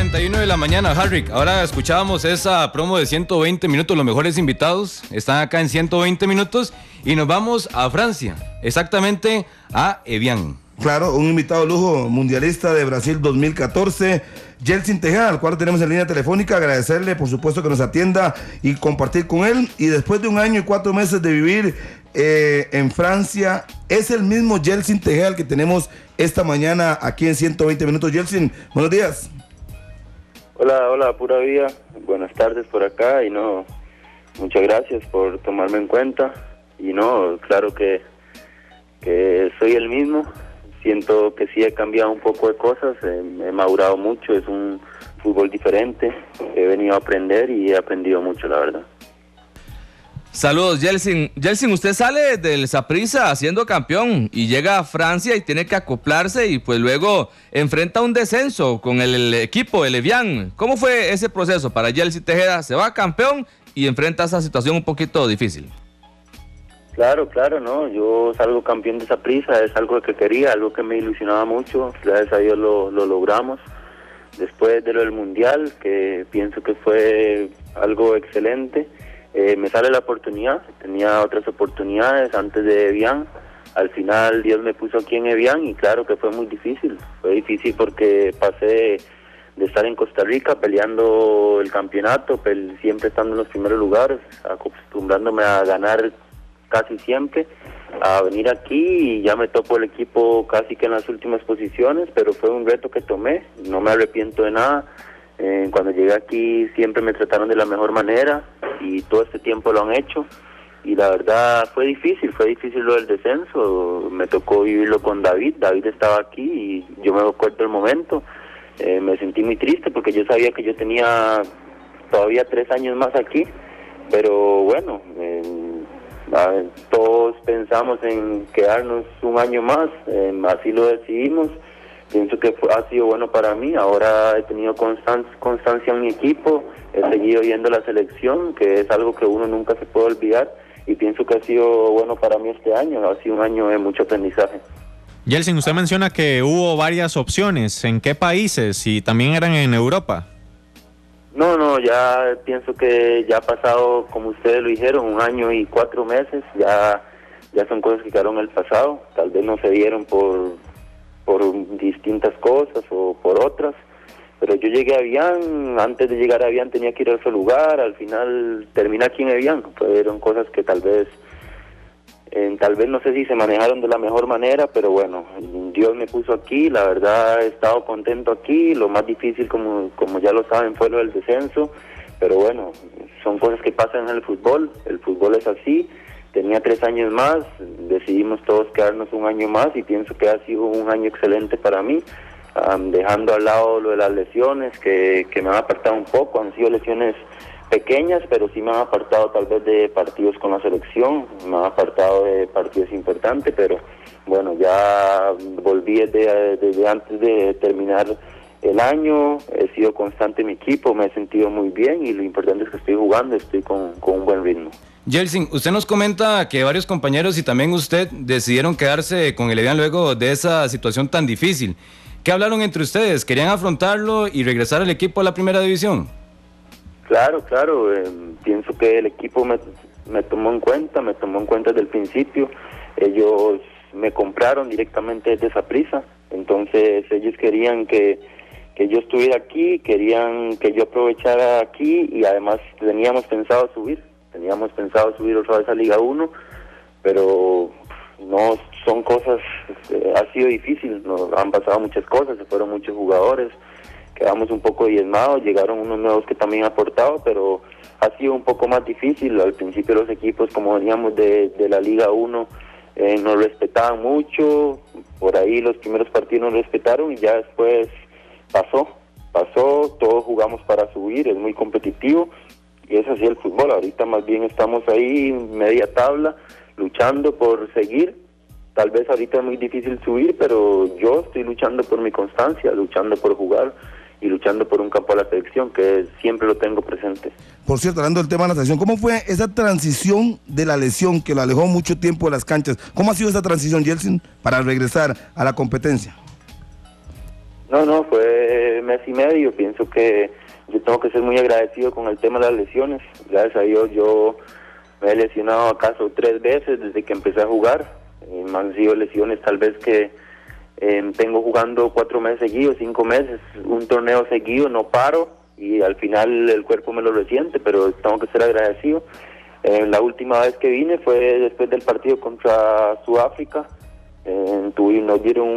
7:41 de la mañana, Harrick. Ahora escuchábamos esa promo de 120 minutos, los mejores invitados están acá en 120 minutos y nos vamos a Francia, exactamente a Evian. Claro, un invitado lujo mundialista de Brasil 2014, Yeltsin Tejeda, al cual tenemos en línea telefónica. Agradecerle, por supuesto, que nos atienda y compartir con él. Y después de 1 año y 4 meses de vivir en Francia, es el mismo Yeltsin Tejeda el que tenemos esta mañana aquí en 120 minutos. Yeltsin, buenos días. Hola, pura vida. Buenas tardes por acá y muchas gracias por tomarme en cuenta. Y claro que soy el mismo. Siento que sí he cambiado un poco de cosas, he madurado mucho, es un fútbol diferente, he venido a aprender y he aprendido mucho, la verdad. Saludos, Yeltsin. Yeltsin, usted sale del Saprissa siendo campeón y llega a Francia y tiene que acoplarse y pues luego enfrenta un descenso con el equipo, el Evian. ¿Cómo fue ese proceso para Yeltsin Tejeda? Se va campeón y enfrenta esa situación un poquito difícil. Claro, yo salgo campeón de Saprissa, es algo que quería, algo que me ilusionaba mucho, gracias a Dios lo logramos. Después de lo del Mundial, que pienso que fue algo excelente, me sale la oportunidad, tenía otras oportunidades antes de Evian, al final Dios me puso aquí en Evian y claro que fue difícil porque pasé de estar en Costa Rica peleando el campeonato, siempre estando en los primeros lugares, acostumbrándome a ganar casi siempre, a venir aquí y ya me topo el equipo casi que en las últimas posiciones, pero fue un reto que tomé, no me arrepiento de nada. Cuando llegué aquí siempre me trataron de la mejor manera y todo este tiempo lo han hecho y la verdad fue difícil lo del descenso, me tocó vivirlo con David estaba aquí y yo me acuerdo del momento, me sentí muy triste porque yo sabía que yo tenía todavía 3 años más aquí, pero bueno, todos pensamos en quedarnos 1 año más, así lo decidimos. Pienso que ha sido bueno para mí. Ahora he tenido constancia en mi equipo, he seguido yendo a la selección, que es algo que uno nunca se puede olvidar, y pienso que ha sido bueno para mí este año. Ha sido un año de mucho aprendizaje. Yeltsin, usted menciona que hubo varias opciones. ¿En qué países? ¿Y también eran en Europa? No, ya pienso que ya ha pasado, como ustedes lo dijeron, 1 año y 4 meses, ya son cosas que quedaron en el pasado, tal vez no se dieron por distintas cosas o por otras, pero yo llegué a Evian, antes de llegar a Evian tenía que ir a otro lugar, al final terminé aquí en Evian, fueron cosas que tal vez no sé si se manejaron de la mejor manera, pero bueno, Dios me puso aquí, la verdad he estado contento aquí, lo más difícil como ya lo saben fue lo del descenso, pero bueno, son cosas que pasan en el fútbol es así, tenía 3 años más, decidimos todos quedarnos 1 año más y pienso que ha sido un año excelente para mí, dejando al lado lo de las lesiones que me han apartado un poco, han sido lesiones pequeñas, pero sí me han apartado tal vez de partidos con la selección, me han apartado de partidos importantes, pero bueno, ya volví desde antes de terminar el año, he sido constante en mi equipo, me he sentido muy bien y lo importante es que estoy jugando, estoy con un buen ritmo. Yeltsin, usted nos comenta que varios compañeros y también usted decidieron quedarse con el Evian luego de esa situación tan difícil. ¿Qué hablaron entre ustedes? ¿Querían afrontarlo y regresar al equipo a la primera división? Claro, pienso que el equipo me tomó en cuenta desde el principio. Ellos me compraron directamente desde Saprissa, entonces ellos querían que yo estuviera aquí, querían que yo aprovechara aquí y además teníamos pensado subir otra vez a Liga 1, pero no son cosas, ha sido difícil, han pasado muchas cosas, se fueron muchos jugadores, quedamos un poco diezmados, llegaron unos nuevos que también han aportado, pero ha sido un poco más difícil. Al principio los equipos, como veníamos de la Liga 1, nos respetaban mucho, por ahí los primeros partidos nos respetaron y ya después pasó, todos jugamos para subir, es muy competitivo y es así el fútbol. Ahorita más bien estamos ahí media tabla, luchando por seguir. Tal vez ahorita es muy difícil subir, pero yo estoy luchando por mi constancia, luchando por jugar y luchando por un campo a la selección, que siempre lo tengo presente. Por cierto, hablando del tema de la selección, ¿cómo fue esa transición de la lesión que lo alejó mucho tiempo de las canchas? ¿Cómo ha sido esa transición, Yeltsin, para regresar a la competencia? No, fue mes y medio. Pienso que yo tengo que ser muy agradecido con el tema de las lesiones. Gracias a Dios yo me he lesionado acaso 3 veces desde que empecé a jugar. Me han sido lesiones tal vez que tengo jugando 4 meses seguidos, 5 meses, un torneo seguido, no paro y al final el cuerpo me lo resiente, pero tengo que ser agradecido. La última vez que vine fue después del partido contra Sudáfrica. Nos dieron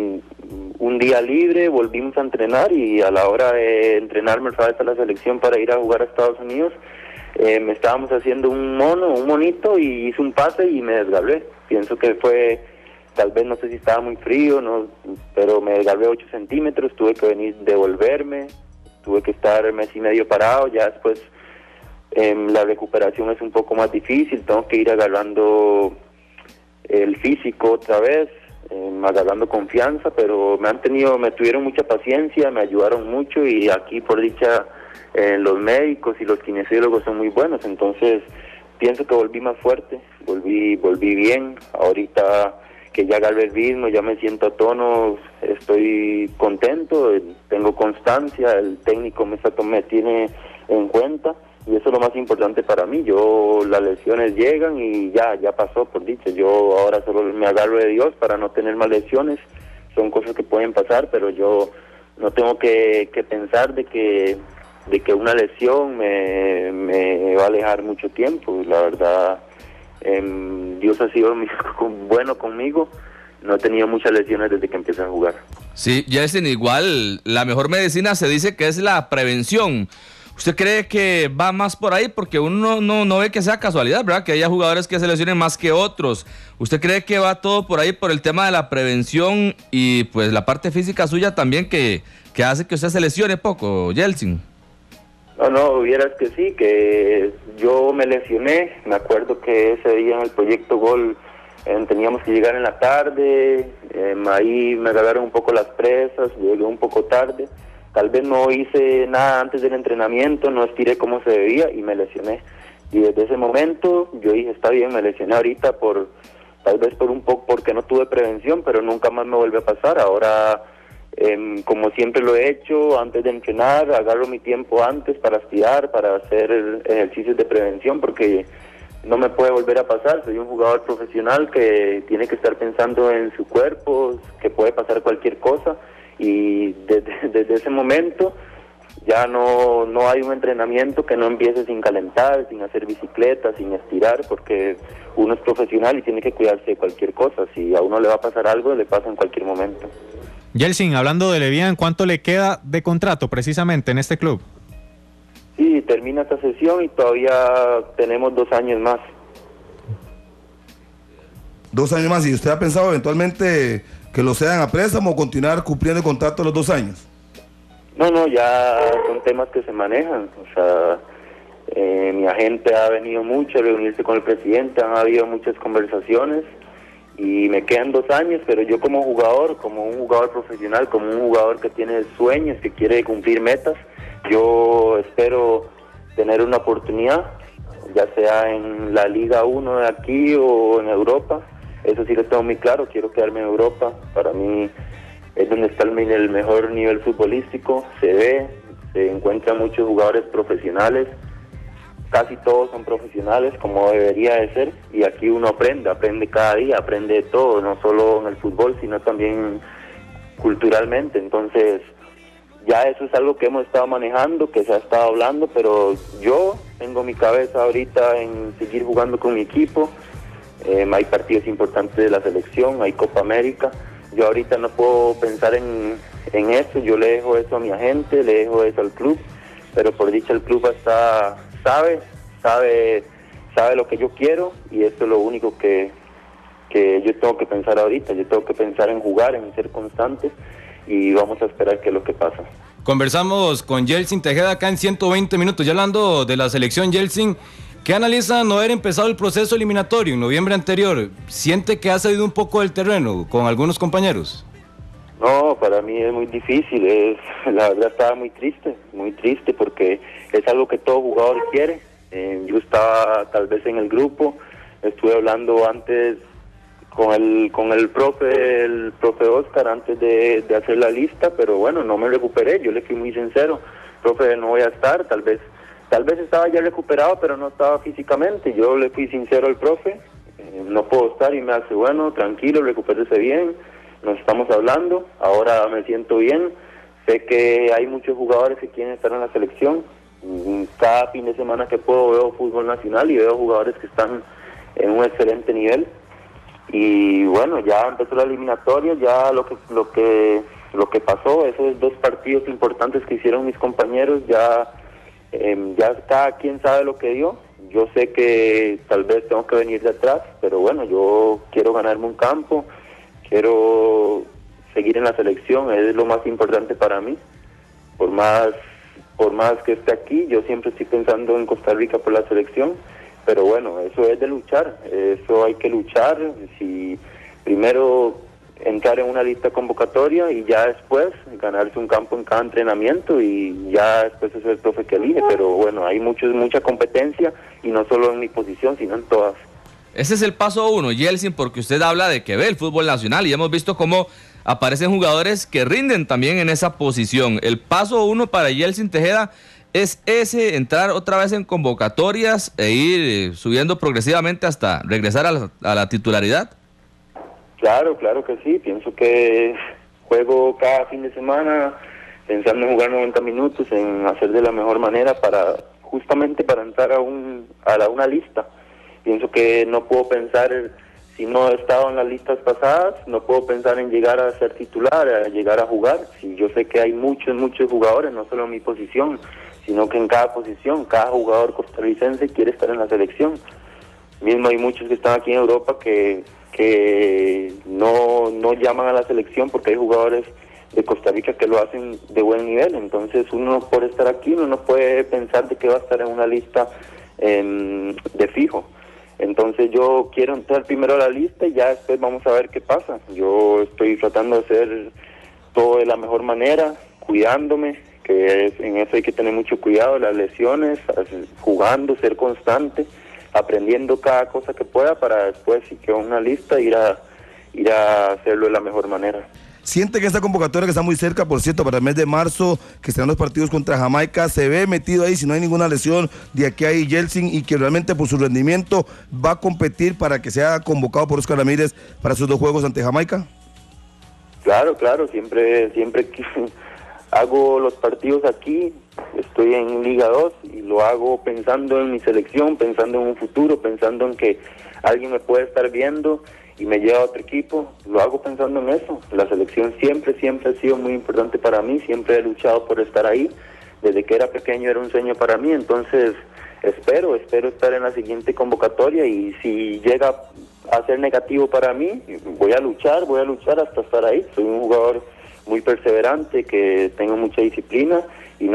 un día libre, volvimos a entrenar y a la hora de entrenarme otra vez a la selección para ir a jugar a Estados Unidos, me estábamos haciendo un monito y hice un pase y me desgarré. Pienso que fue, tal vez no sé si estaba muy frío, pero me desgarré 8 centímetros, tuve que venir devolverme, tuve que estar mes y medio parado, ya después la recuperación es un poco más difícil, tengo que ir agarrando el físico otra vez, agarrando confianza, pero me tuvieron mucha paciencia, me ayudaron mucho y aquí por dicha los médicos y los kinesiólogos son muy buenos, entonces pienso que volví más fuerte, volví bien, ahorita que ya agarré el ritmo, ya me siento a tono, estoy contento, tengo constancia, el técnico me tiene en cuenta y eso es lo más importante para mí. Las lesiones llegan y ya pasó por dicha, yo ahora solo me agarro de Dios para no tener más lesiones, son cosas que pueden pasar, pero yo no tengo que pensar de que una lesión me va a alejar mucho tiempo. La verdad, Dios ha sido bueno conmigo, no he tenido muchas lesiones desde que empecé a jugar. Sí, Jelsin, igual la mejor medicina se dice que es la prevención. ¿Usted cree que va más por ahí? Porque uno no ve que sea casualidad, ¿verdad? Que haya jugadores que se lesionen más que otros. ¿Usted cree que va todo por ahí por el tema de la prevención y pues la parte física suya también que hace que usted se lesione poco, Jelsin? No, vieras que sí, que yo me lesioné. Me acuerdo que ese día en el Proyecto Gol teníamos que llegar en la tarde, ahí me agarraron un poco las presas, llegué un poco tarde. Tal vez no hice nada antes del entrenamiento, no estiré como se debía y me lesioné. Y desde ese momento yo dije, está bien, me lesioné ahorita tal vez por un poco porque no tuve prevención, pero nunca más me vuelve a pasar. Ahora, como siempre lo he hecho, antes de entrenar, agarro mi tiempo antes para estirar, para hacer ejercicios de prevención, porque no me puede volver a pasar. Soy un jugador profesional que tiene que estar pensando en su cuerpo, que puede pasar cualquier cosa. Y desde ese momento ya no hay un entrenamiento que no empiece sin calentar, sin hacer bicicleta, sin estirar, porque uno es profesional y tiene que cuidarse de cualquier cosa. Si a uno le va a pasar algo, le pasa en cualquier momento. Jelsin, hablando de Levian, ¿cuánto le queda de contrato precisamente en este club? Sí, termina esta sesión y todavía tenemos 2 años más. 2 años más, ¿y usted ha pensado eventualmente que lo cedan a préstamo o continuar cumpliendo el contrato los 2 años? No, ya son temas que se manejan. O sea, mi agente ha venido mucho a reunirse con el presidente, han habido muchas conversaciones y me quedan 2 años, pero yo como un jugador profesional, como un jugador que tiene sueños, que quiere cumplir metas, yo espero tener una oportunidad, ya sea en la Liga 1 de aquí o en Europa. Eso sí lo tengo muy claro, quiero quedarme en Europa. Para mí es donde está el mejor nivel futbolístico, se encuentran muchos jugadores profesionales, casi todos son profesionales como debería de ser, y aquí uno aprende cada día, aprende de todo, no solo en el fútbol, sino también culturalmente. Entonces ya eso es algo que hemos estado manejando, que se ha estado hablando, pero yo tengo mi cabeza ahorita en seguir jugando con mi equipo. Hay partidos importantes de la selección, hay Copa América. Yo ahorita no puedo pensar en eso, yo le dejo eso a mi agente, le dejo eso al club, pero por dicha el club sabe lo que yo quiero, y eso es lo único que yo tengo que pensar ahorita. Yo tengo que pensar en jugar, en ser constante, y vamos a esperar qué es lo que pasa. Conversamos con Jelsin Tejeda acá en 120 minutos, ya hablando de la selección. Jelsin, ¿qué analiza no haber empezado el proceso eliminatorio en noviembre anterior? ¿Siente que ha cedido un poco del terreno con algunos compañeros? No, para mí es muy difícil, la verdad estaba muy triste porque es algo que todo jugador quiere. Yo estaba tal vez en el grupo, estuve hablando antes con el profe Oscar antes de hacer la lista, pero bueno, no me recuperé. Yo le fui muy sincero, profe, no voy a estar. Tal vez estaba ya recuperado, pero no estaba físicamente. Yo le fui sincero al profe, no puedo estar, y me hace, bueno, tranquilo, recupérese bien, nos estamos hablando, ahora me siento bien. Sé que hay muchos jugadores que quieren estar en la selección. Cada fin de semana que puedo veo fútbol nacional y veo jugadores que están en un excelente nivel. Y bueno, ya empezó la eliminatoria, ya lo que pasó, esos 2 partidos importantes que hicieron mis compañeros, ya cada quien sabe lo que dio. Yo sé que tal vez tengo que venir de atrás, pero bueno, yo quiero ganarme un campo, quiero seguir en la selección, es lo más importante para mí. Por más que esté aquí, yo siempre estoy pensando en Costa Rica por la selección. Pero bueno, eso es de luchar, eso hay que luchar. Si primero entrar en una lista convocatoria y ya después ganarse un campo en cada entrenamiento y ya después es el profe que elige. Pero bueno, hay mucha competencia y no solo en mi posición, sino en todas. Ese es el paso 1, Yeltsin, porque usted habla de que ve el fútbol nacional y hemos visto cómo aparecen jugadores que rinden también en esa posición. El paso 1 para Yeltsin Tejeda es ese, entrar otra vez en convocatorias e ir subiendo progresivamente hasta regresar a la titularidad. Claro que sí. Pienso que juego cada fin de semana pensando en jugar 90 minutos, en hacer de la mejor manera justamente para entrar a una lista. Pienso que no puedo pensar, si no he estado en las listas pasadas, no puedo pensar en llegar a ser titular, a llegar a jugar. Si yo sé que hay muchos jugadores, no solo en mi posición, sino que en cada posición, cada jugador costarricense quiere estar en la selección. Mismo hay muchos que están aquí en Europa que no llaman a la selección porque hay jugadores de Costa Rica que lo hacen de buen nivel. Entonces uno, por estar aquí, uno no puede pensar de que va a estar en una lista de fijo. Entonces yo quiero entrar primero a la lista y ya después vamos a ver qué pasa. Yo estoy tratando de hacer todo de la mejor manera, cuidándome, en eso hay que tener mucho cuidado, las lesiones, jugando, ser constante, aprendiendo cada cosa que pueda para después, si queda una lista, ir a hacerlo de la mejor manera. ¿Siente que esta convocatoria que está muy cerca, por cierto, para el mes de marzo, que están los partidos contra Jamaica, se ve metido ahí, si no hay ninguna lesión, de aquí a ahí Yeltsin, y que realmente por su rendimiento va a competir para que sea convocado por Oscar Ramírez para sus 2 juegos ante Jamaica? Claro, siempre hago los partidos aquí, estoy en Liga 2 y lo hago pensando en mi selección, pensando en un futuro, pensando en que alguien me puede estar viendo y me lleva a otro equipo. Lo hago pensando en eso. La selección siempre ha sido muy importante para mí, siempre he luchado por estar ahí. Desde que era pequeño era un sueño para mí, entonces espero estar en la siguiente convocatoria, y si llega a ser negativo para mí, voy a luchar hasta estar ahí. Soy un jugador muy perseverante, que tengo mucha disciplina y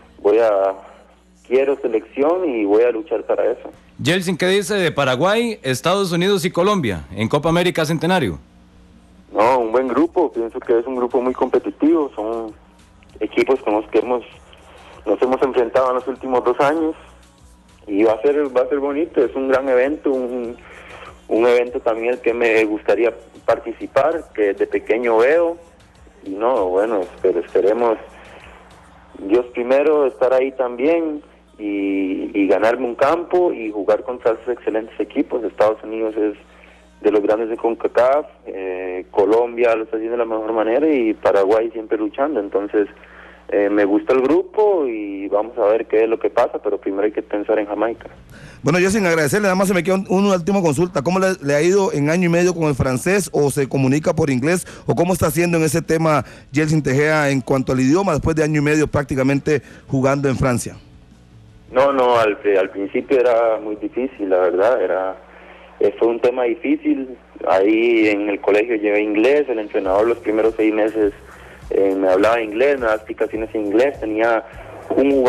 quiero selección y voy a luchar para eso. Yeltsin, ¿qué dice de Paraguay, Estados Unidos y Colombia en Copa América Centenario? No, un buen grupo, pienso que es un grupo muy competitivo, son equipos con los que nos hemos enfrentado en los últimos 2 años y va a ser bonito, es un gran evento, un evento también el que me gustaría participar, que desde pequeño veo. Y pero esperemos, Dios primero, estar ahí también y ganarme un campo y jugar contra esos excelentes equipos. Estados Unidos es de los grandes de CONCACAF, Colombia lo está haciendo de la mejor manera y Paraguay siempre luchando. Entonces me gusta el grupo y vamos a ver qué es lo que pasa, pero primero hay que pensar en Jamaica. Bueno, yo sin agradecerle, nada más se me queda una última consulta. ¿Cómo le ha ido en año y medio con el francés, o se comunica por inglés, o cómo está haciendo en ese tema Yeltsin Tejeda en cuanto al idioma después de año y medio prácticamente jugando en Francia? No, al principio era muy difícil, la verdad, fue un tema difícil. Ahí en el colegio llevé inglés, el entrenador los primeros 6 meses me hablaba inglés, me daba explicaciones en inglés, tenía uno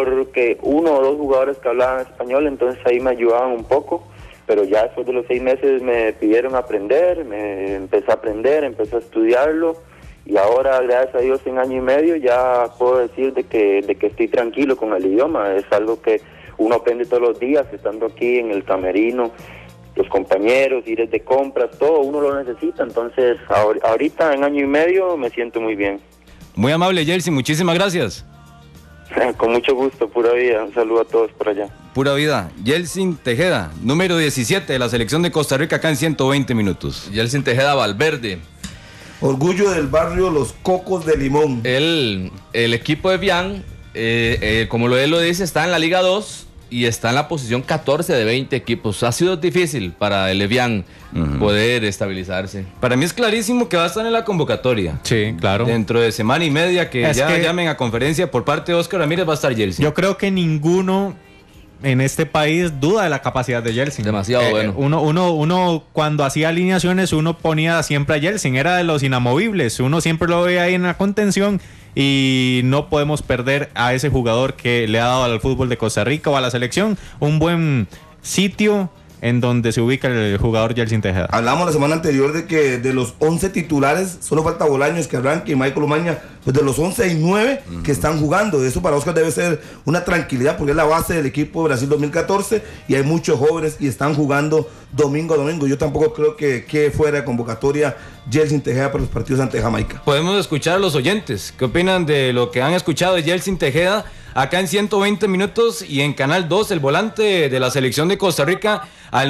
o dos jugadores que hablaban español, entonces ahí me ayudaban un poco, pero ya después de los 6 meses me pidieron aprender, empecé a estudiarlo, y ahora, gracias a Dios, en año y medio ya puedo decir de que estoy tranquilo con el idioma. Es algo que uno aprende todos los días, estando aquí en el camerino, los compañeros, ir de compras, todo uno lo necesita. Entonces, ahorita en año y medio me siento muy bien. Muy amable, Jelsin, muchísimas gracias. Con mucho gusto, pura vida. Un saludo a todos por allá. Pura vida. Jelsin Tejeda, número 17 de la selección de Costa Rica, acá en 120 minutos. Jelsin Tejeda Valverde. Orgullo del barrio Los Cocos de Limón. El equipo de Evian, como él lo dice, está en la Liga 2 y está en la posición 14 de 20 equipos. Ha sido difícil para el Evian poder estabilizarse. Para mí es clarísimo que va a estar en la convocatoria. Sí, claro. Dentro de semana y media que llamen a conferencia por parte de Oscar Ramírez va a estar Jelsin. Yo creo que ninguno en este país duda de la capacidad de Jelsin. Demasiado bueno. Uno cuando hacía alineaciones, uno ponía siempre a Jelsin, era de los inamovibles. Uno siempre lo veía ahí en la contención y no podemos perder a ese jugador que le ha dado al fútbol de Costa Rica o a la selección un buen sitio en donde se ubica el jugador Jelsin Tejeda. Hablamos la semana anterior de que de los 11 titulares, solo falta Bolaños que arranque y Michael Umaña, pues de los 11 hay 9 que están jugando. Eso para Oscar debe ser una tranquilidad porque es la base del equipo de Brasil 2014 y hay muchos jóvenes y están jugando domingo a domingo. Yo tampoco creo que fuera de convocatoria Jelsin Tejeda para los partidos ante Jamaica. Podemos escuchar a los oyentes. ¿Qué opinan de lo que han escuchado de Jelsin Tejeda acá en 120 minutos y en Canal 2, el volante de la selección de Costa Rica, al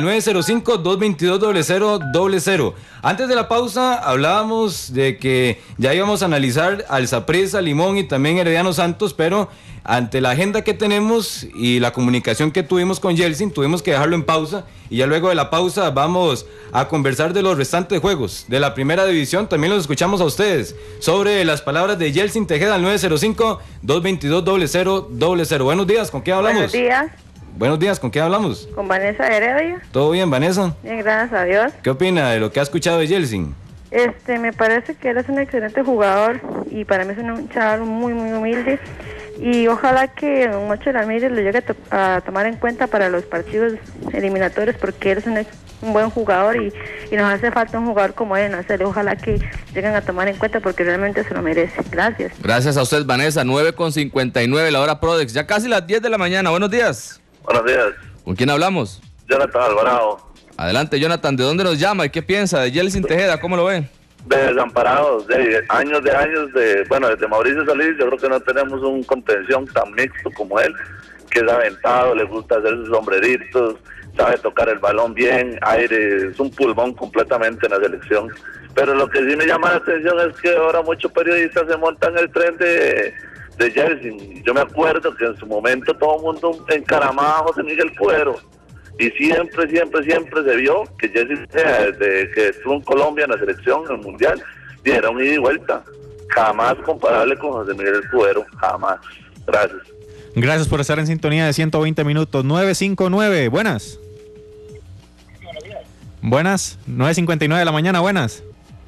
905-222-0000? Antes de la pausa hablábamos de que ya íbamos a analizar al Saprissa, Limón y también Herediano Santos, pero ante la agenda que tenemos y la comunicación que tuvimos con Jelsin, tuvimos que dejarlo en pausa y ya luego de la pausa vamos a conversar de los restantes juegos de la primera división. También los escuchamos a ustedes sobre las palabras de Jelsin Tejeda al 905-222-0000. Buenos días, ¿con qué hablamos? Buenos días. Buenos días, ¿con qué hablamos? Con Vanessa Heredia. ¿Todo bien, Vanessa? Bien, gracias a Dios. ¿Qué opina de lo que ha escuchado de Jelsin? Me parece que él es un excelente jugador y para mí es un chaval muy, muy humilde. Y ojalá que don Mocho Ramírez lo llegue a tomar en cuenta para los partidos eliminatorios porque él es un buen jugador y nos hace falta un jugador como él en la serie. Ojalá que lleguen a tomar en cuenta porque realmente se lo merece. Gracias. Gracias a usted, Vanessa. 9:59 la hora Prodex. Ya casi las 10 de la mañana. Buenos días. Buenos días. ¿Con quién hablamos? Jonathan Alvarado. Adelante, Jonathan. ¿De dónde nos llama y qué piensa de Jelsin Tejeda? ¿Cómo lo ve? De Desamparados, de años, desde Mauricio Solís, yo creo que no tenemos un contención tan mixto como él, que es aventado, le gusta hacer sus sombreritos, sabe tocar el balón bien, aire, es un pulmón completamente en la selección. Pero lo que sí me llama la atención es que ahora muchos periodistas se montan el tren de Jelsin. Yo me acuerdo que en su momento todo el mundo encaramaba a José Miguel Cuero. Y siempre se vio que Jelsin, desde que estuvo en Colombia en la selección, en el Mundial, era un ida y vuelta. Jamás comparable con José Miguel Cuero, jamás. Gracias. Gracias por estar en sintonía de 120 minutos. 959, buenas. Buenas, 9:59 de la mañana, buenas.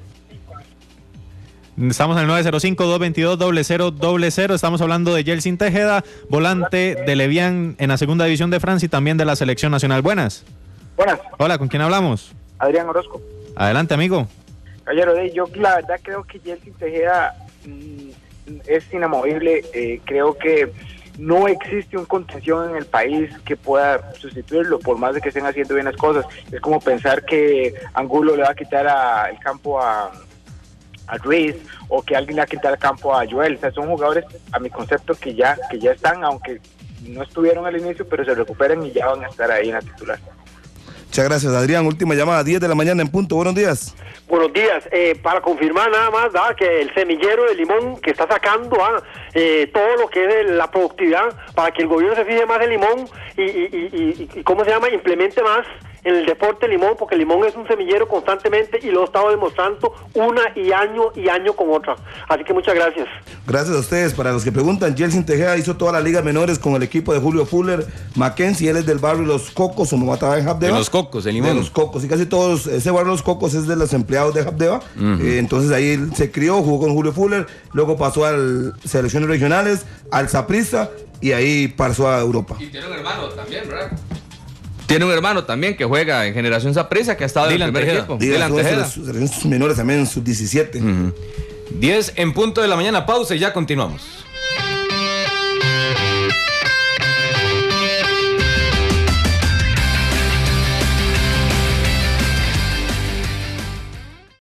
Estamos en el 905-222-0000. Estamos hablando de Jelsin Tejeda, volante de Evian en la segunda división de Francia y también de la selección nacional. Buenas. Buenas. Hola, ¿con quién hablamos? Adrián Orozco. Adelante, amigo. Caballero, yo la verdad creo que Jelsin Tejeda es inamovible. Creo que no existe un contención en el país que pueda sustituirlo, por más de que estén haciendo bien las cosas. Es como pensar que Angulo le va a quitar el campo a Ruiz, o que alguien le va a quitar el campo a Joel. O sea, son jugadores, a mi concepto, que ya están, aunque no estuvieron al inicio, pero se recuperan y ya van a estar ahí en la titular. Muchas gracias, Adrián. Última llamada, 10 de la mañana en punto. Buenos días. Buenos días. Para confirmar nada más, que el semillero de Limón que está sacando todo lo que es la productividad para que el gobierno se fije más en Limón y ¿cómo se llama? Implemente más en el deporte Limón, porque Limón es un semillero constantemente y lo ha estado demostrando año con otra. Así que muchas gracias. Gracias a ustedes. Para los que preguntan, Jelsin Tejeda hizo todas las ligas menores con el equipo de Julio Fuller Mackenzie. Él es del barrio Los Cocos, como estaba en Habdeba. De Los Cocos, el Limón. De Los Cocos, y casi todos, ese barrio Los Cocos es de los empleados de Habdeba. Entonces ahí él se crió, jugó con Julio Fuller, luego pasó a selecciones regionales, al Saprissa y ahí pasó a Europa. Y tiene un hermano también, ¿verdad? Tiene un hermano también que juega en Generación Saprissa, que ha estado en el primer equipo. Dylan Tejeda. Sus menores también, sus 17. 10 en punto de la mañana, pausa y ya continuamos.